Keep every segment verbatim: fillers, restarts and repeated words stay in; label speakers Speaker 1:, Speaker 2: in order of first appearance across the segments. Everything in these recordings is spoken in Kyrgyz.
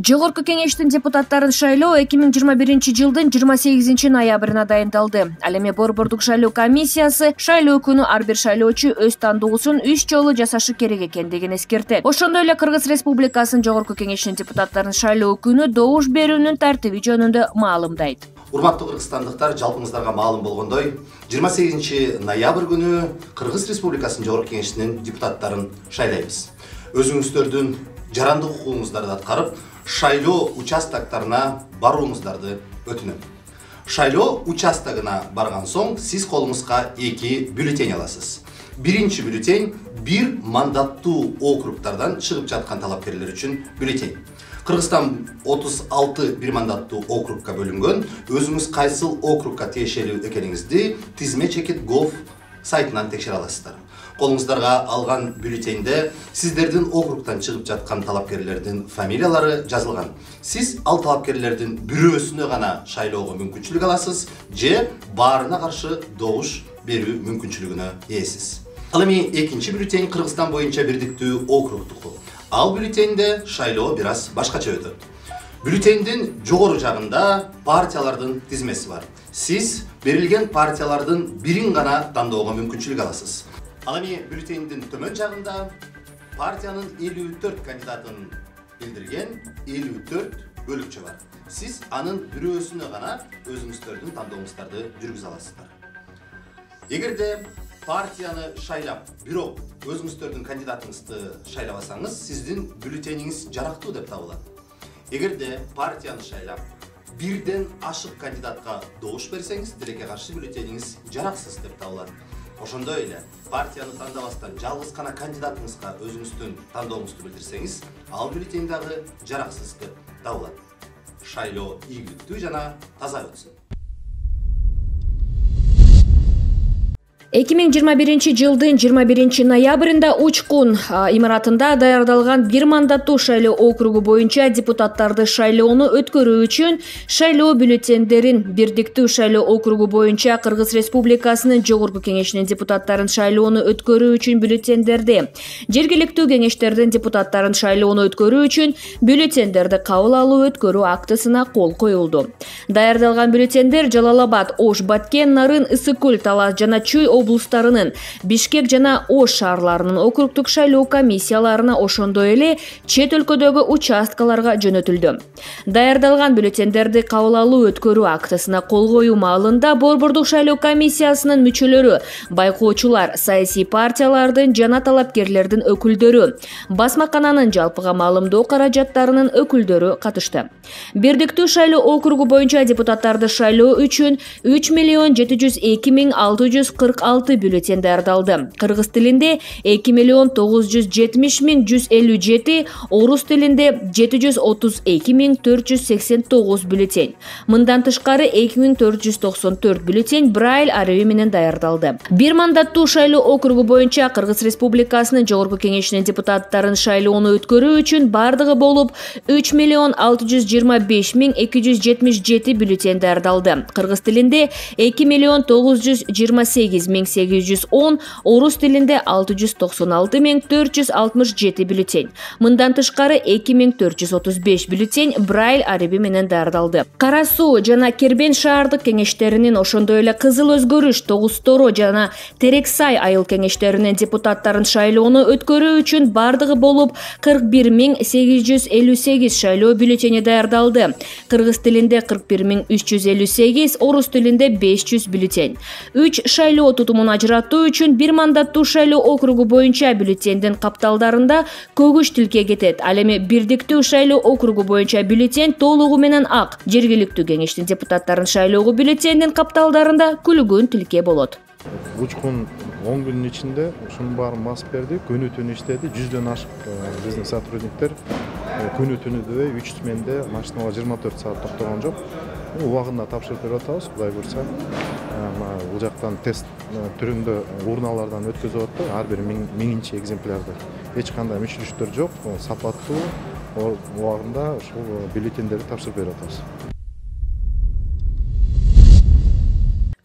Speaker 1: Жогорку кеңештин депутаттарын шайлоо эки миң жыйырма биринчи жылдын жыйырма сегизинчи ноябрына дайындалды. Ал эми Борбордук шайлоо комиссиясы шайлоо күнү ар бир шайлоочу өз тандоосун үч жолу жасашы керек экендигин эскертет. Ошондой эле Кыргыз Республикасынын Жогорку кеңешинин депутаттарын шайлоо күнү добуш берүүнүн тартиби жөнүндө маалымдайт.
Speaker 2: Урматтуу кыргызстандыктар, жалпыңыздарга маалым болгондой, жыйырма сегизинчи ноябрь күнү Кыргыз Республикасынын Жогорку кеңешинин депутаттарын шайлайбыз. Өзүңүздөрдүн жарандык укугуңуздарды аткарып, шайлоо участоктарына барууңуздарды өтүнөм. Шайлоо участогуна барган соң сиз колуңузга эки бюллетень аласыз. Биринчи бюллетень бир мандаттуу округтардан чыгып жаткан талапкерлер үчүн бюллетень. Кыргызстан отуз алты бир мандаттуу округка бөлүнгөн. Өзүңүз кайсыл округка тиешелүү экениңизди тизме чекит gov сайтынан текшере аласыздар. Колуңуздарга алган бюллетеньде сиздердин округтан чыгып жаткан талапкерлердин фамилиялары жазылган. Сиз ал талапкерлердин бирөөсүнө гана шайлоого мүмкүнчүлүк аласыз же баарына каршы добуш берүү мүмкүнчүлүгүнө ээсиз. Ал эми экинчи бюллетень Кыргызстан боюнча бирдиктүү округдуку. Ал бюллетеньде шайлоо бир аз башкача өтөт. Бюллетендин жогору жагында партиялардын тизмеси бар. Сиз берилген партиялардын бирин гана тандоого мүмкүнчүлүк аласыз. Ал эми бюллетендин төмөн жагында партиянын элүү төрт кандидатын билдирген элүү төрт бөлүкчө бар. Сиз анын бирөөсүнө гана өзүңүздөрдүн тандооңуздарды жүргүзө аласыздар. Эгерде партияны шайлап, бирок өзүңүздөрдүн кандидатыңызды шайлабасаңыз, сиздин бюллетениңиз жарактуу деп табылат. Эгерде партияны шайлап, бирден ашык кандидатка добуш берсеңиз, тилекке каршы бюллетениңиз жараксыз деп табылат. Ошондой эле партияны тандабастан жалгыз гана кандидатыңызга өзүңүздүн тандооңузду билдирсеңиз, ал бюллетень дагы жараксыз деп табылат. Шайлоо ийгиликтүү жана таза өтсүн.
Speaker 1: эки миң жыйырма биринчи жылдын жыйырма биринчи ноябрында Учкун имаратында даярдалган бир мандаттуу шайлоо округу боюнча депутаттарды шайлоону өткөрүү үчүн шайлоо бюллетендерин бирдиктүү шайлоо округу боюнча Кыргыз Республикасынын Жогорку кеңешинин депутаттарын шайлоону өткөрүү үчүн бюллетендерди, жергиликтүү кеңештердин депутаттарын шайлоону өткөрүү үчүн бюллетендерди кабыл алуу өткөрүү актысына кол коюлду. Даярдалган бюллетендер Жалал Абад, Ош, Баткен, Нарын, Ысык Көл, Талас жана Чүй облустарынын, Бишкек жана Ош шаарларынын округдук шайлоо комиссияларына, ошондой эле чет өлкөдөгү участкаларга жөнөтүлдү. Даярдалган бюллетендерди кабыл алуу өткөрүү актысына кол коюу маалында Борбордук шайлоо комиссиясынын мүчөлөрү, байкоочулар, саясий партиялардын жана талапкерлердин өкүлдөрү, басмакананын жалпыга маалымдоо каражаттарынын өкүлдөрү катышты. Бирдиктүү шайлоо округу боюнча депутаттарды шайлоо үчүн үч миллион жети жүз эки миң алты жүз кырк алты бюллетень даярдалды. Кыргыз тилинде эки миллион тогуз жүз жетимиш миң жүз элүү жети, орус тилинде жети жүз отуз эки миң төрт жүз сексен тогуз бюллетень. Мындан тышкары эки миң төрт жүз токсон төрт бюллетень Брайль ареби менен даярдалды. Бир мандаттуу шайлоо округу боюнча Кыргыз Республикасынын Жогорку кеңешинин депутаттарын шайлоону өткөрүү үчүн бардыгы болуп үч миллион алты жүз жыйырма беш миң эки жүз жетимиш жети бюллетень даярдалды. Кыргыз тилинде эки миллион тогуз жүз жыйырма сегиз миң сегиз жүз он, орус тилинде алты жүз токсон алты миң төрт жүз алтымыш жети бюллетень. Мындан тышкары эки миң төрт жүз отуз беш бюллетень Брайль ареби менен даярдалды. Кара Суу жана Кербен шаардык кеңештеринин, ошондой эле Кызыл Өзгөрүш, Тогуз Торо жана Терек Сай айыл кеңештеринин депутаттарын шайлоону өткөрүү үчүн бардыгы болуп кырк бир миң сегиз жүз элүү сегиз шайлоо бюллетени даярдалды. Кыргыз тилинде кырк бир миң үч жүз элүү сегиз, орус тилинде беш жүз бюллетень. үч шайлоо тутумун ажыраттуу үчүн бир мандаттуу шайлоо округу боюнча бюллетендин капталдарында көгүш тилке кетет. Ал эми бирдиктүү шайлоо округу боюнча бюллетень толугу менен ак. Жергиликтүү кеңештин депутаттарын шайлоого бюллетендин капталдарында күлгүн тилке болот.
Speaker 3: Учкун он күнүн ичинде ушунун баарын басып берди, күнү түнү иштеди. жүздөн ашык биздин сотрудниктер күнү түнү дебей үч сменде машиналар жыйырма төрт саат токтогон жок. Убагында тапшырып берип атабыз, Кудай буйрса. Бул жактан тест түрүндө урналардан өткөзүп атты, ар бир миңинчи экземплярды. Эч кандай мүчүрүштөр жок, сапаттуу убагында ушул бюллетендерди тапшырып берип атабыз.
Speaker 1: Кыргыз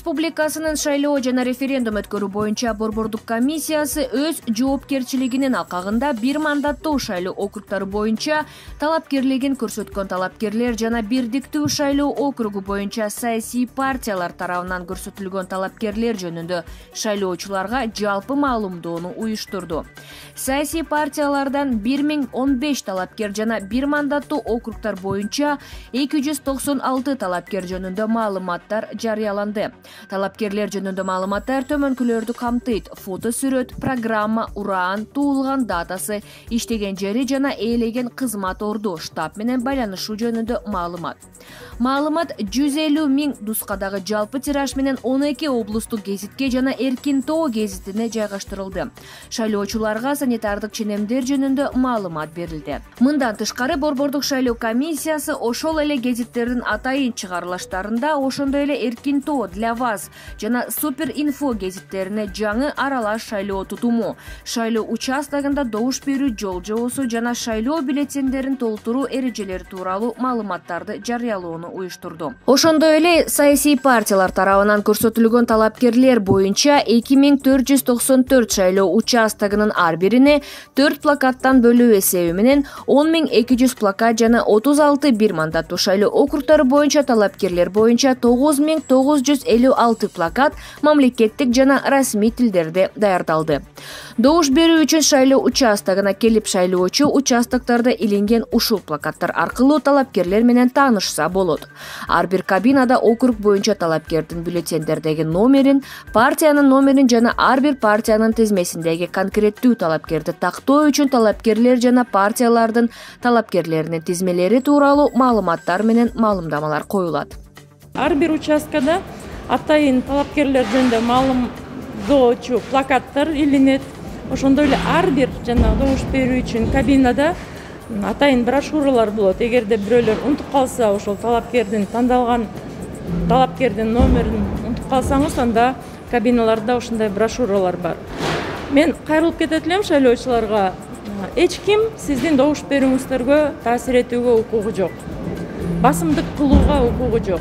Speaker 1: Республикасынын шайлоо жана референдум өткөрүү боюнча Борбордук комиссиясы өз жоопкерчилигинин алкагында бир мандаттуу шайлоо округдары боюнча талапкерлигин көрсөткөн талапкерлер жана бирдиктүү шайлоо округу боюнча саясий партиялар тарабынан көрсөтүлгөн талапкерлер жөнүндө шайлоочуларга жалпы маалымдоону уюштурду. Саясий партиялардан бир миң он беш талапкер жана бир мандаттуу округдар боюнча эки жүз токсон алты талапкер жөнүндө маалыматтар жарыяланды. Талапкерлер жөнүндө маалыматтар төмөнкүлөрдү камтыйт: фото сүрөт, программа, ураан, туулган датасы, иштеген жери жана ээлеген кызмат орду, штаб менен байланышуу жөнүндө маалымат. Маалымат жүз элүү миң нускадагы жалпы тираж менен он эки облустук гезитке жана Эркин тоо гезитине жайгаштырылды. Шайлоочуларга санитардык ченемдер жөнүндө маалымат берилди. Мындан тышкары Борбордук шайлоо комиссиясы ошол эле гезиттердин атайын чыгарылыштарында, ошондой эле Эркин тоо, Для вас жана Супер инфо гезиттерине жаңы аралаш шайлоо тутуму, шайлоо участогунда добуш берүү жол жобосу жана шайлоо бюллетендерин толтуруу эрежелери тууралуу маалыматтарды жарыялоону уюштурду. Ошондой эле саясий партиялар тарабынан көрсөтүлгөн талапкерлер боюнча эки миң төрт жүз токсон төрт шайлоо участогунун ар бирине төрт плакаттан бөлүү эсеби менен он миң эки жүз плакат жана отуз алты бир мандаттуу шайлоо округдары боюнча талапкерлер боюнча тогуз миң тогуз жүз элүү алты плакат мамлекеттик жана расмий тилдерде даярдалды. Добуш берүү үчүн шайлоо участогуна келип, шайлоочу участоктарда илинген ушул плакаттар аркылуу талапкерлер менен таанышса болот. Ар бир кабинада округ боюнча талапкердин бюллетендердеги номерин, партиянын номерин жана ар бир партиянын тизмесиндеги конкреттүү талапкерди тактоо үчүн талапкерлер жана партиялардын талапкерлеринин тизмелери тууралуу маалыматтар менен маалымдамалар коюлат.
Speaker 4: Ар бир участкада атайын талапкерлер жөнүндө маалымдоочу плакаттар илинет. Ошондой эле ар бир жана добуш берүү үчүн кабинада атайын брошюралар болот. Эгерде бирөөлөр унутуп калса, ошол талапкердин тандалган талапкердин номерин унутуп калсаңыз, анда кабиналарда ошондой брошюралар бар. Мен кайрылып кетет элем шайлоочуларга: эч ким сиздин добуш берүүңүздөргө таасир этүүгө укугу жок. Басымдык кылууга укугу жок.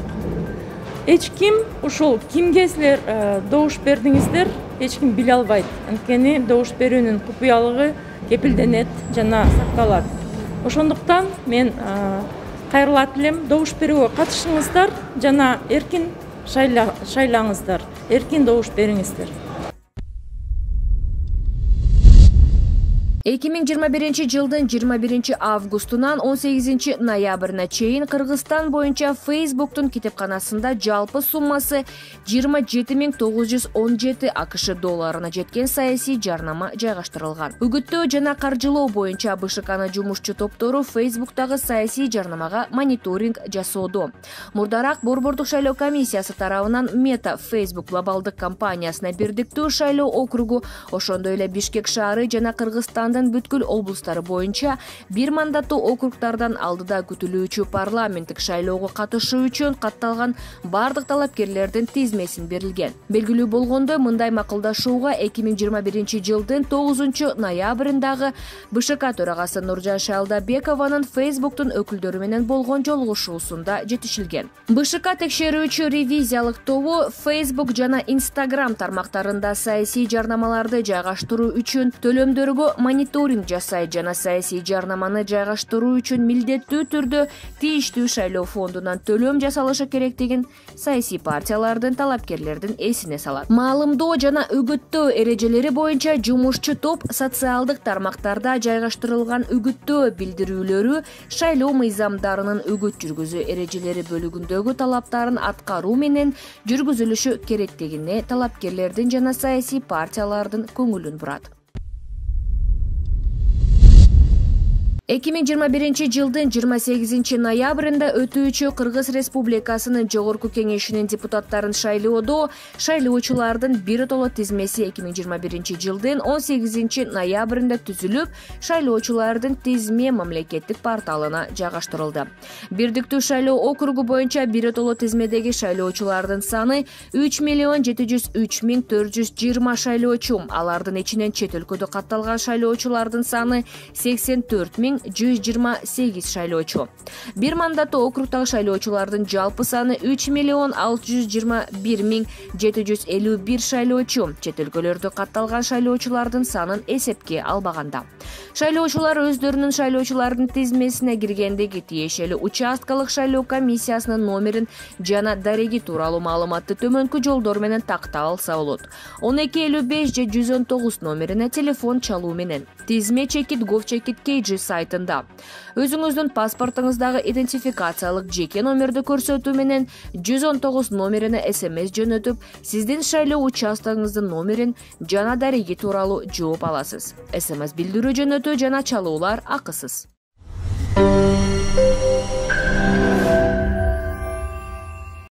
Speaker 4: Эч ким ушул кимге силер добуш бердиңиздер, эч ким биле албайт. Анткени добуш берүүнүн купуялыгы кепилденет жана сакталат. Ошондуктан мен кайрылат элем: добуш берүүгө катышыңыздар жана эркин шайлаңыздар, эркин добуш бериңиздер.
Speaker 1: эки миң жыйырма биринчи жылдын жыйырма биринчи августунан он сегизинчи ноябрына чейин Кыргызстан боюнча Facebooktун китепканасында жалпы суммасы жыйырма жети миң тогуз жүз он жети АКШ долларына жеткен саясий жарнама жайгаштырылган. Үгүттөө жана каржылоо боюнча БШКнын жумушчу топтору Facebooktагы саясий жарнамага мониторинг жасоодо. Мурдараак Борбордук шайлоо комиссиясы тарабынан Мета Facebook глобалдык компаниясына бирдиктүү шайлоо округу, ошондой эле Бишкек шаары жана Кыргызстан бүткүл облустары боюнча бир мандаттуу округдардан алдыда күтүлүүчү парламенттик шайлоого катышуу үчүн катталган бардык талапкерлердин тизмесин берилген. Белгилүү болгондой, мындай макулдашууга эки миң жыйырма биринчи жылдын тогузунчу ноябрындагы БШК төрагасы Нуржан Шайлдабекованын Facebooktун өкүлдөрү менен болгон жолугушуусунда жетишилген. БШК текшерүүчү ревизиялык тобу Facebook жана Instagram тармактарында саясий жарнамаларды жайгаштыруу үчүн төлөмдөргө мониторинг жасайт жана саясий жарнаманы жайгаштыруу үчүн милдеттүү түрдө тийиштүү шайлоо фондунан төлөм жасалышы керектигин саясий партиялардын талапкерлердин эсине салат. Маалымдоо жана үгүттөө эрежелери боюнча жумушчу топ социалдык тармактарда жайгаштырылган үгүттөө билдирүүлөрү шайлоо мыйзамдарынын үгүт жүргүзүү эрежелери бөлүгүндөгү талаптарын аткаруу менен жүргүзүлүшү керектигине талапкерлердин жана саясий партиялардын көңүлүн бурат. эки миң жыйырма биринчи жылдын жыйырма сегизинчи ноябрында өтүүчү Кыргыз Республикасынын Жогорку Кеңешинин депутаттарын шайлоодо шайлоочулардын биротоло тизмеси эки миң жыйырма биринчи жылдын он сегизинчи ноябрында түзүлүп, шайлоочулардын тизме мамлекеттик порталына жайгаштырылды. Бирдиктүү шайлоо округу боюнча биротоло тизмедеги шайлоочулардын саны үч миллион жети жүз үч миң төрт жүз жыйырма шайлоочу. Алардын ичинен чет өлкөдө катталган шайлоочулардын саны сексен төрт миң жүз жыйырма сегиз шайлоочу. Бир мандаттуу округдагы шайлоочулардын жалпы саны үч миллион алты жүз жыйырма бир миң жети жүз элүү бир шайлоочу. Чет өлкөлөрдө катталган шайлоочулардын санын эсепке албаганда. Шайлоочулар өздөрүнүн шайлоочулардын тизмесине киргендеги тиешелүү участкалык шайлоо комиссиясынын номерин жана дареги тууралуу маалыматты төмөнкү жолдор менен тактап алса болот. он эки элүү беш же жүз он тогуз номерине телефон чалуу менен. Тизме чекит gov чекит kg сайтында. Өзүңүздүн паспортуңуздагы идентификациялык жеке номерди көрсөтүү менен жүз он тогуз номерине смс жөнөтүп, сиздин шайлоо участогуңуздун номерин жана дареги тууралуу жооп аласыз. смс билдирүү жөнөтүү жана чалуулар акысыз.